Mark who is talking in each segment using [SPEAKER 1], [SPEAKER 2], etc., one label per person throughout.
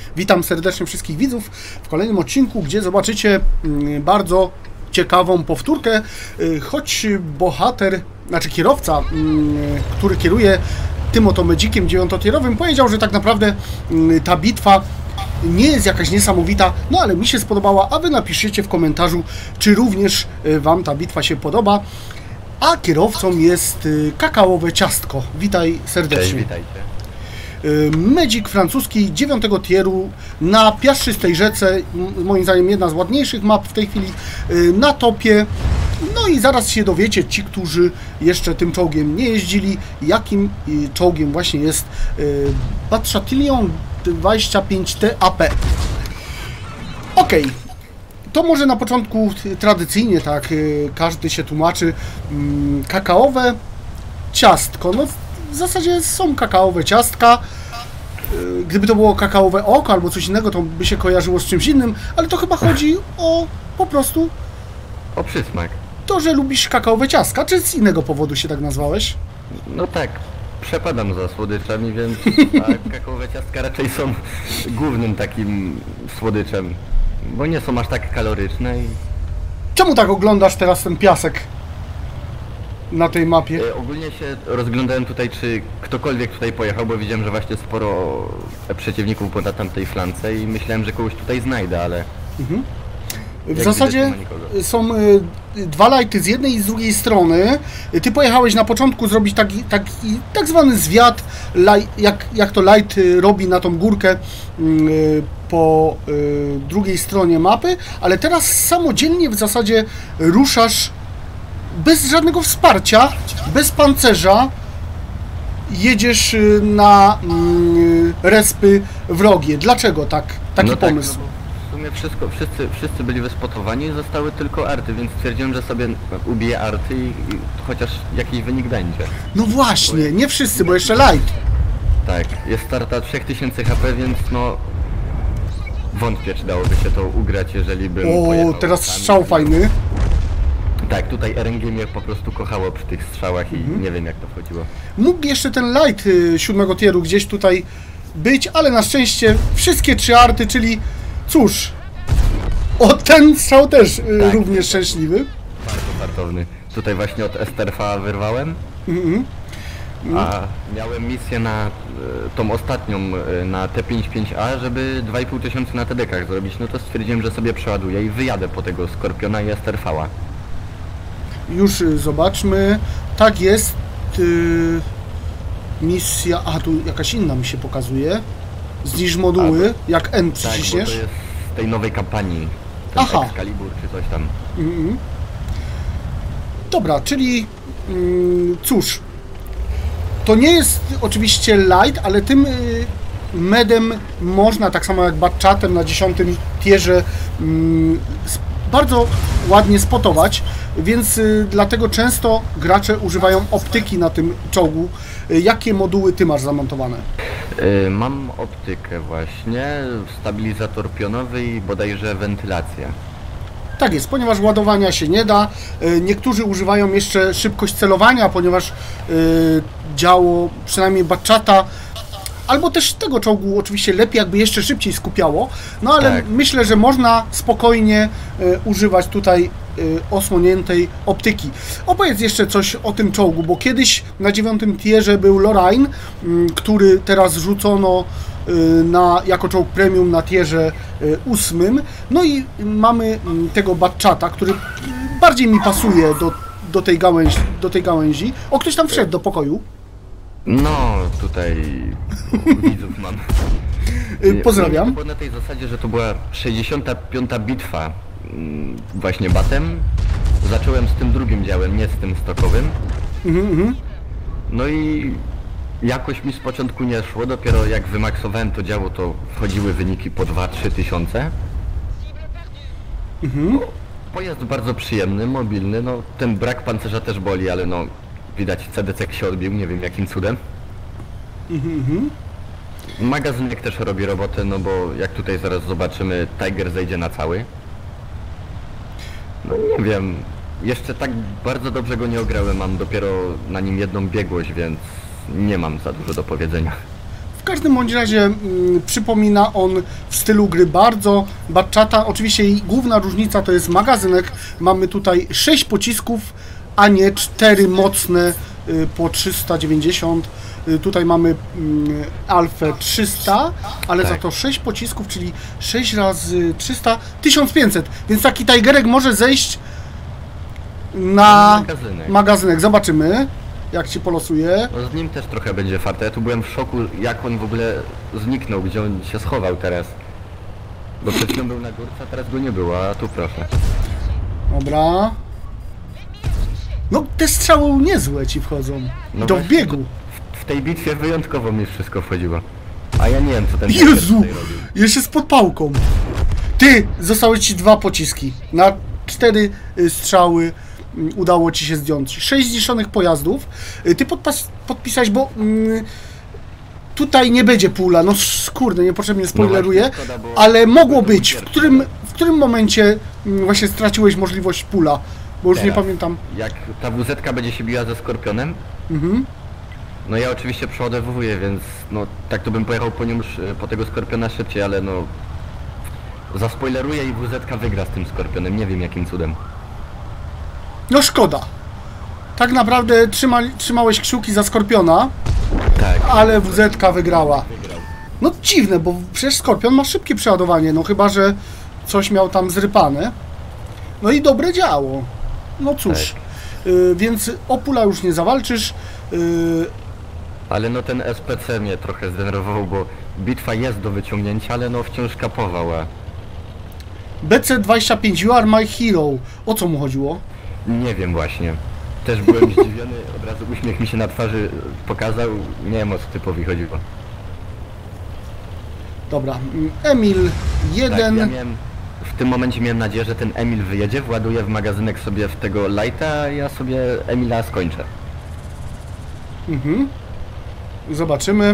[SPEAKER 1] Witam serdecznie wszystkich widzów w kolejnym odcinku, gdzie zobaczycie bardzo ciekawą powtórkę, choć bohater, znaczy kierowca, który kieruje tym oto Magikiem 9-tierowym, powiedział, że tak naprawdę ta bitwa nie jest jakaś niesamowita, no ale mi się spodobała, a wy napiszcie w komentarzu, czy również wam ta bitwa się podoba. A kierowcą jest kakaowe ciastko. Witaj serdecznie.
[SPEAKER 2] Cześć, witajcie.
[SPEAKER 1] Magic francuski 9 tieru na piaszczystej rzece, moim zdaniem jedna z ładniejszych map w tej chwili, na topie. No i zaraz się dowiecie, ci, którzy jeszcze tym czołgiem nie jeździli, jakim czołgiem właśnie jest Chatillon 25T AP. Ok, to może na początku tradycyjnie, tak, każdy się tłumaczy, kakaowe ciastko. No w zasadzie są kakaowe ciastka. Gdyby to było kakaowe oko albo coś innego, to by się kojarzyło z czymś innym, ale to chyba chodzi o po prostu
[SPEAKER 2] O przysmak.
[SPEAKER 1] to, że lubisz kakaowe ciastka, czy z innego powodu się tak nazwałeś?
[SPEAKER 2] No tak, przepadam za słodyczami, więc kakaowe ciastka raczej są głównym takim słodyczem, bo nie są aż tak kaloryczne i...
[SPEAKER 1] Czemu tak oglądasz teraz ten piasek na tej mapie?
[SPEAKER 2] Ogólnie się rozglądałem tutaj, czy ktokolwiek tutaj pojechał, bo widziałem, że właśnie sporo przeciwników było na tamtej flance i myślałem, że kogoś tutaj znajdę, ale...
[SPEAKER 1] W zasadzie są dwa lighty z jednej i z drugiej strony. Ty pojechałeś na początku zrobić tak zwany zwiat, jak to light robi na tą górkę po drugiej stronie mapy, ale teraz samodzielnie w zasadzie ruszasz bez żadnego wsparcia, bez pancerza, jedziesz na respy wrogie. Dlaczego taki pomysł?
[SPEAKER 2] Tak, w sumie wszyscy byli wyspotowani, zostały tylko arty, więc stwierdziłem, że sobie ubiję arty i chociaż jakiś wynik będzie.
[SPEAKER 1] No właśnie, nie wszyscy, bo jeszcze light.
[SPEAKER 2] Tak, jest starta 3000 HP, więc no... Wątpię, czy dałoby się to ugrać, jeżeli bym pojechał
[SPEAKER 1] teraz
[SPEAKER 2] sami.
[SPEAKER 1] strzał fajny.
[SPEAKER 2] Tak, tutaj RNG mnie po prostu kochało przy tych strzałach i nie wiem, jak to wchodziło.
[SPEAKER 1] Mógł jeszcze ten light 7 tieru gdzieś tutaj być, ale na szczęście wszystkie trzy arty, czyli cóż, ten strzał też również szczęśliwy.
[SPEAKER 2] Bardzo fartowny. Tutaj właśnie od STRV wyrwałem. A miałem misję na tą ostatnią, na T55A, żeby 2500 na TD-kach zrobić, no to stwierdziłem, że sobie przeładuję i wyjadę po tego Skorpiona i STRV-a.
[SPEAKER 1] Już zobaczmy. Tak jest. Misja... A, tu jakaś inna mi się pokazuje. Zniszcz moduły, jak N przyciśniesz.
[SPEAKER 2] Tak, bo to jest z tej nowej kampanii. Ten Excalibur czy coś tam.
[SPEAKER 1] Dobra, czyli... cóż... To nie jest oczywiście light, ale tym medem można, tak samo jak Batchatem na 10 tierze, bardzo ładnie spotować, więc dlatego często gracze używają optyki na tym czołgu. Jakie moduły ty masz zamontowane?
[SPEAKER 2] Mam optykę właśnie, stabilizator pionowy i bodajże wentylację.
[SPEAKER 1] Tak jest, ponieważ ładowania się nie da. Niektórzy używają jeszcze szybkość celowania, ponieważ działo, przynajmniej Batchata, albo też tego czołgu oczywiście lepiej jakby jeszcze szybciej skupiało, no ale tak. Myślę, że można spokojnie używać tutaj osłoniętej optyki. Opowiedz jeszcze coś o tym czołgu, bo kiedyś na 9 tierze był Lorraine, który teraz rzucono jako czołg premium na tierze 8. No i mamy tego Batchata, który bardziej mi pasuje do tej gałęzi. O, ktoś tam wszedł do pokoju.
[SPEAKER 2] No, tutaj widzów mam.
[SPEAKER 1] Pozdrawiam.
[SPEAKER 2] To było na tej zasadzie, że to była 65. bitwa właśnie batem. Zacząłem z tym drugim działem, nie z tym stokowym. No i jakoś mi z początku nie szło, dopiero jak wymaksowałem to działo, to wchodziły wyniki po 2-3 tysiące. No, pojazd bardzo przyjemny, mobilny, no ten brak pancerza też boli, ale no widać CDC się odbił, nie wiem jakim cudem. Magazynek też robi robotę, no bo jak tutaj zaraz zobaczymy, Tiger zejdzie na cały. No nie wiem, jeszcze tak bardzo dobrze go nie ograłem, mam dopiero na nim jedną biegłość, więc nie mam za dużo do powiedzenia.
[SPEAKER 1] każdym bądź razie przypomina on w stylu gry bardzo Batchata. Oczywiście jej główna różnica to jest magazynek. Mamy tutaj 6 pocisków, a nie 4 mocne po 390. Tutaj mamy Alfę 300, ale
[SPEAKER 2] tak.
[SPEAKER 1] za to 6 pocisków, czyli 6 razy 300, 1500. Więc taki Tigerek może zejść na magazynek. Zobaczymy, jak się polosuje.
[SPEAKER 2] No z nim też trochę będzie farta. Ja tu byłem w szoku, jak on w ogóle zniknął, gdzie on się schował teraz. Bo przed chwilą był na górce, a teraz go nie było, a tu proszę.
[SPEAKER 1] Dobra. No te strzały niezłe ci wchodzą.
[SPEAKER 2] No
[SPEAKER 1] I to w
[SPEAKER 2] właśnie,
[SPEAKER 1] biegu.
[SPEAKER 2] W tej bitwie wyjątkowo mi wszystko wchodziło. A ja nie wiem, co ten
[SPEAKER 1] Jezu!
[SPEAKER 2] tutaj robił.
[SPEAKER 1] Jeszcze z podpałką. Ty! Zostały ci 2 pociski. Na 4 strzały udało ci się zdjąć. 6 zniszczonych pojazdów. Ty podpisałeś, bo tutaj nie będzie pula. No kurde, niepotrzebnie spoileruję.
[SPEAKER 2] No szkoda,
[SPEAKER 1] ale mogło być. W którym momencie właśnie straciłeś możliwość pula? Bo już
[SPEAKER 2] Teraz,
[SPEAKER 1] nie pamiętam.
[SPEAKER 2] Jak ta WZ będzie się biła ze Skorpionem,
[SPEAKER 1] Mhm.
[SPEAKER 2] no ja oczywiście przeładowuję, więc no tak to bym pojechał po nią po tego Skorpiona szybciej, ale no zaspoileruję i WZ wygra z tym Skorpionem, nie wiem jakim cudem.
[SPEAKER 1] No szkoda. Tak naprawdę trzymałeś kciuki za Skorpiona,
[SPEAKER 2] Tak.
[SPEAKER 1] ale WZ wygrała.
[SPEAKER 2] Wygrał.
[SPEAKER 1] No dziwne, bo przecież Skorpion ma szybkie przeładowanie, no chyba, że coś miał tam zrypane. No i dobre działo. No cóż, więc o pula już nie zawalczysz.
[SPEAKER 2] Ale no ten SPC mnie trochę zdenerwował, bo bitwa jest do wyciągnięcia, ale no wciąż kapowała.
[SPEAKER 1] BC25, you are my hero. O co mu chodziło?
[SPEAKER 2] Nie wiem właśnie. Też byłem zdziwiony, od razu uśmiech mi się na twarzy pokazał, nie wiem o co typowi chodziło.
[SPEAKER 1] Dobra, Emil 1.
[SPEAKER 2] Tak, ja miałem, w tym momencie miałem nadzieję, że ten Emil wyjedzie, właduje w magazynek sobie w tego lighta, a ja sobie Emila skończę.
[SPEAKER 1] Mhm. Zobaczymy.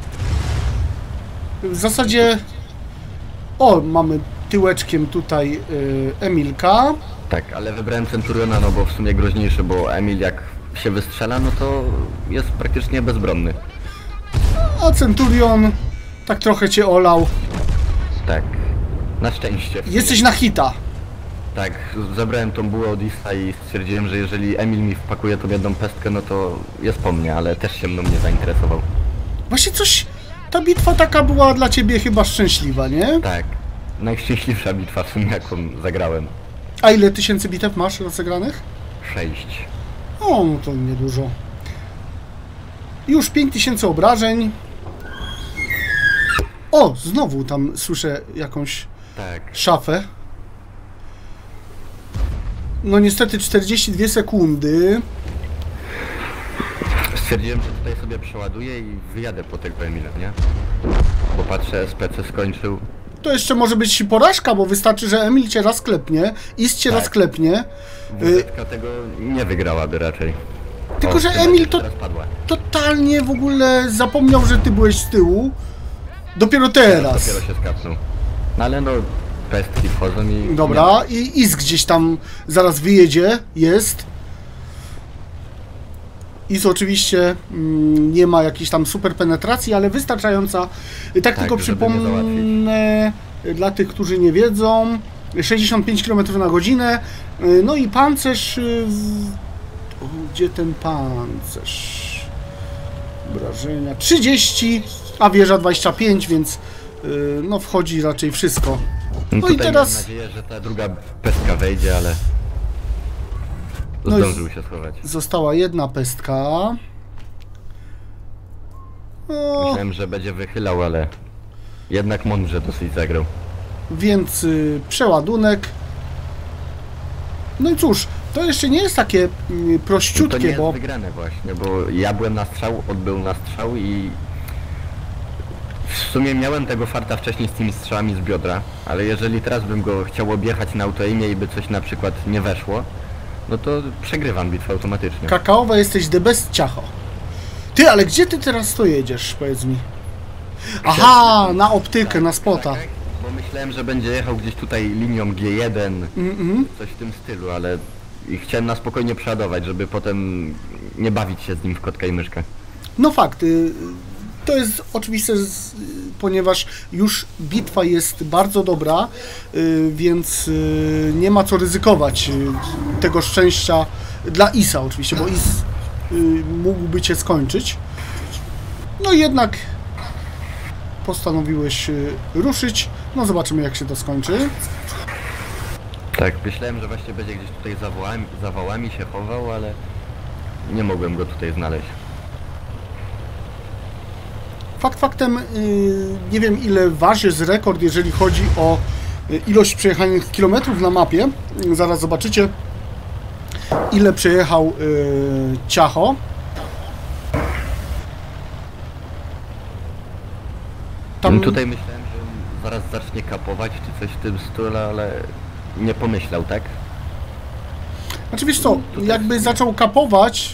[SPEAKER 1] W zasadzie... O, mamy tyłeczkiem tutaj Emilka.
[SPEAKER 2] Tak, ale wybrałem Centuriona, no bo w sumie groźniejszy, bo Emil jak się wystrzela, no to jest praktycznie bezbronny.
[SPEAKER 1] A Centurion tak trochę cię olał.
[SPEAKER 2] Tak, na szczęście.
[SPEAKER 1] Jesteś na hita.
[SPEAKER 2] Tak, zabrałem tą bułę od Isa i stwierdziłem, że jeżeli Emil mi wpakuje tą jedną pestkę, no to jest po mnie, ale też się mną nie zainteresował.
[SPEAKER 1] Właśnie coś... Ta bitwa taka była dla ciebie chyba szczęśliwa, nie?
[SPEAKER 2] Tak, najszczęśliwsza bitwa w sumie jaką zagrałem.
[SPEAKER 1] A ile tysięcy bitew masz rozegranych?
[SPEAKER 2] 6.
[SPEAKER 1] O, no to niedużo. Już 5000 obrażeń. O, znowu tam słyszę jakąś
[SPEAKER 2] Tak.
[SPEAKER 1] szafę. No niestety 42 sekundy.
[SPEAKER 2] Stwierdziłem, że tutaj sobie przeładuję i wyjadę po tego Emila, nie? Bo patrzę, SPC skończył.
[SPEAKER 1] To jeszcze może być porażka, bo wystarczy, że Emil cię raz klepnie, Ist cię
[SPEAKER 2] Tak.
[SPEAKER 1] raz klepnie.
[SPEAKER 2] WZ tego nie wygrałaby raczej.
[SPEAKER 1] Tylko, że
[SPEAKER 2] chyba
[SPEAKER 1] Emil
[SPEAKER 2] gdzieś
[SPEAKER 1] to
[SPEAKER 2] teraz padła.
[SPEAKER 1] totalnie w ogóle zapomniał, że ty byłeś z tyłu. Dopiero teraz.
[SPEAKER 2] Dopiero się skapnął. No ale no, pestki wchodzą i...
[SPEAKER 1] Dobra, i Is gdzieś tam zaraz wyjedzie, jest. Is oczywiście nie ma jakiejś tam super penetracji, ale wystarczająca. Tak tylko
[SPEAKER 2] żeby mnie
[SPEAKER 1] przypomnę dla tych, którzy nie wiedzą, 65 km na godzinę. No i pancerz... Gdzie ten pancerz? Obrażenia 30, a wieża 25, więc no wchodzi raczej wszystko. No i teraz...
[SPEAKER 2] Mam nadzieję, że ta druga pestka wejdzie, ale...
[SPEAKER 1] No
[SPEAKER 2] zdążył się schować.
[SPEAKER 1] Została jedna pestka. O,
[SPEAKER 2] Myślałem, że będzie wychylał, ale... Jednak mądrze dosyć zagrał.
[SPEAKER 1] więc przeładunek. No i cóż, to jeszcze nie jest takie
[SPEAKER 2] To nie
[SPEAKER 1] prościutkie,
[SPEAKER 2] jest
[SPEAKER 1] bo
[SPEAKER 2] wygrane właśnie, bo ja byłem na strzał, odbył na strzał i... W sumie miałem tego farta wcześniej z tymi strzałami z biodra, ale jeżeli teraz bym go chciał objechać na autoaimie i by coś na przykład nie weszło, no to przegrywam bitwę automatycznie.
[SPEAKER 1] kakaowe jesteś the best ciacho. Ty, ale gdzie ty teraz to jedziesz, powiedz mi? Aha, na optykę, na spota.
[SPEAKER 2] Tak, bo myślałem, że będzie jechał gdzieś tutaj linią G1, coś w tym stylu, ale i chciałem na spokojnie przeładować, żeby potem nie bawić się z nim w kotka i myszkę.
[SPEAKER 1] No fakt, To jest oczywiste, ponieważ już bitwa jest bardzo dobra, więc nie ma co ryzykować tego szczęścia dla Isa oczywiście, bo Is mógłby cię skończyć. No jednak postanowiłeś ruszyć. No zobaczymy, jak się to skończy.
[SPEAKER 2] Tak, myślałem, że właśnie będzie gdzieś tutaj za wałami się chował, ale nie mogłem go tutaj znaleźć.
[SPEAKER 1] Fakt faktem, nie wiem ile waży z rekord, jeżeli chodzi o ilość przejechanych kilometrów na mapie. Zaraz zobaczycie, ile przejechał Ciacho.
[SPEAKER 2] Tam... Tutaj myślałem, że zaraz zacznie kapować czy coś w tym stylu, ale nie pomyślał, tak?
[SPEAKER 1] Znaczy wiesz co, jakby zaczął kapować,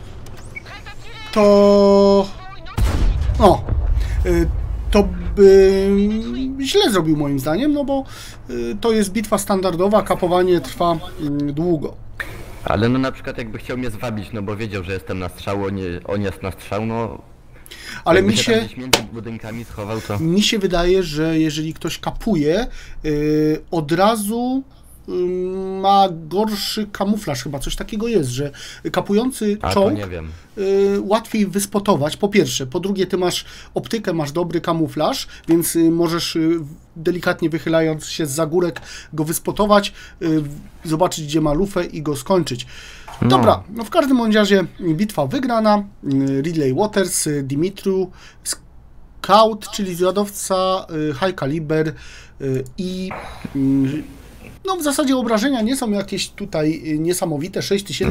[SPEAKER 1] to... No, to by źle zrobił moim zdaniem, no bo to jest bitwa standardowa, kapowanie trwa długo.
[SPEAKER 2] Ale no na przykład jakby chciał mnie zwabić, no bo wiedział, że jestem na strzał, on jest na strzał, no...
[SPEAKER 1] Ale
[SPEAKER 2] mi się gdzieś między budynkami schował, to...
[SPEAKER 1] Mi się wydaje, że jeżeli ktoś kapuje, od razu ma gorszy kamuflaż, chyba coś takiego jest, że kapujący czołg
[SPEAKER 2] nie wiem.
[SPEAKER 1] Łatwiej wyspotować, po pierwsze. Po drugie, ty masz optykę, masz dobry kamuflaż, więc możesz delikatnie wychylając się z górek go wyspotować, zobaczyć, gdzie ma lufę i go skończyć. Dobra, no w każdym bądź razie bitwa wygrana. Ridley Waters, Dimitru, Scout, czyli zwiadowca, High Caliber i no w zasadzie obrażenia nie są jakieś tutaj niesamowite,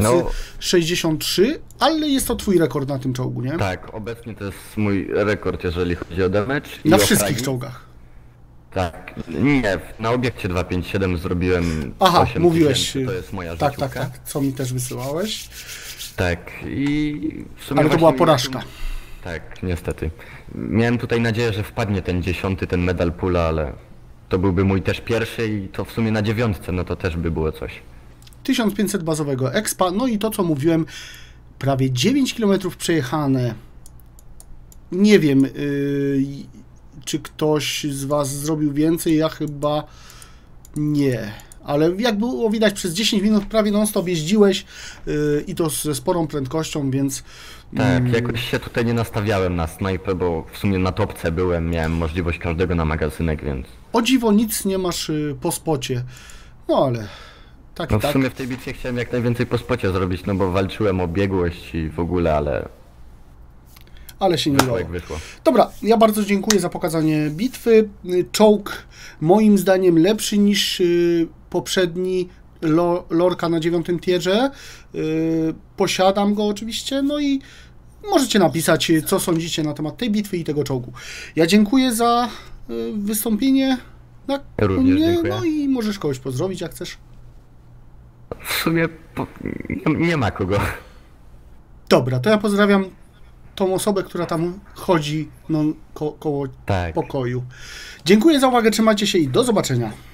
[SPEAKER 1] 6063, ale jest to twój rekord na tym czołgu, nie?
[SPEAKER 2] Tak, obecnie to jest mój rekord, jeżeli chodzi o damage.
[SPEAKER 1] Na wszystkich czołgach.
[SPEAKER 2] Tak, nie, na obiekcie 257 zrobiłem
[SPEAKER 1] 8000, mówiłeś,
[SPEAKER 2] to jest moja
[SPEAKER 1] tak,
[SPEAKER 2] życiówka.
[SPEAKER 1] tak, co mi też wysyłałeś.
[SPEAKER 2] Tak, i w sumie
[SPEAKER 1] ale to była porażka.
[SPEAKER 2] Tak, niestety. Miałem tutaj nadzieję, że wpadnie ten 10, ten medal pula, ale to byłby mój też pierwszy i to w sumie na 9, no to też by było coś. 1500
[SPEAKER 1] bazowego expa, no i to co mówiłem, prawie 9 km przejechane. Nie wiem, czy ktoś z Was zrobił więcej, ja chyba nie. Ale jak było widać, przez 10 minut prawie non-stop jeździłeś i to ze sporą prędkością, więc...
[SPEAKER 2] Tak, jakoś się tutaj nie nastawiałem na snajpę, bo w sumie na topce byłem, miałem możliwość każdego na magazynek, więc...
[SPEAKER 1] O dziwo nic nie masz po spocie, no ale... Tak,
[SPEAKER 2] no w sumie w tej bitwie chciałem jak najwięcej po spocie zrobić, no bo walczyłem o biegłość i w ogóle, ale
[SPEAKER 1] się nie udało.
[SPEAKER 2] Jak wyszło.
[SPEAKER 1] Dobra, ja bardzo dziękuję za pokazanie bitwy. Czołg moim zdaniem lepszy niż poprzedni Lorca na 9 tierze. Posiadam go oczywiście, no i możecie napisać, co sądzicie na temat tej bitwy i tego czołgu. Ja dziękuję za wystąpienie na mnie, no i możesz kogoś pozdrowić, jak chcesz.
[SPEAKER 2] W sumie nie ma kogo.
[SPEAKER 1] Dobra, to ja pozdrawiam tą osobę, która tam chodzi koło pokoju. Dziękuję za uwagę, trzymajcie się i do zobaczenia.